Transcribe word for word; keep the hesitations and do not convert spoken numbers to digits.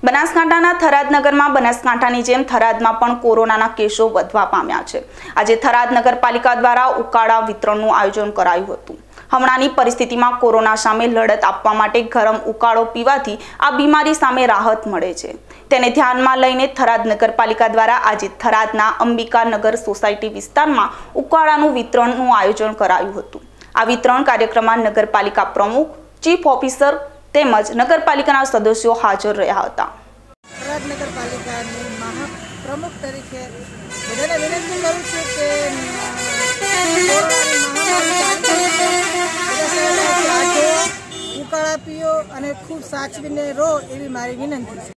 બનાસકાંઠાના થરાદ નગરમાં બનાસકાંઠાની જેમ થરાદમાં પણ કોરોનાના કેસો વધવા પામ્યા છે। આજે થરાદ નગરપાલિકા દ્વારા ઉકાળા વિતરણનું આયોજન કરાયું હતું। હમણાંની પરિસ્થિતિમાં કોરોના સામે લડત આપવા માટે ગરમ ઉકાળો પીવાથી આ બીમારી સામે રાહત મળે છે। તેને ધ્યાનમાં લઈને થરાદ નગરપાલિકા દ્વારા આજે થરાદના અંબિકા નગર સોસાયટી વિસ્તારમાં ઉકાળાનું વિતરણનું આયોજન કરાયું હતું। આ વિતરણ કાર્યક્રમમાં નગરપાલિકા પ્રમુખ, ચીફ ઓફિસર તેમજ નગરપાલિકાના સદસ્યો હાજર રહ્યા હતા। થરાદ નગરપાલિકાની મહાપ્રમુખ તરીકે બધાને વિનંતી કરું છું કે કોરોનાની મહામારી ઉકાળા પીઓ અને ખૂબ સાચવીને રહો એવી મારી વિનંતી છે।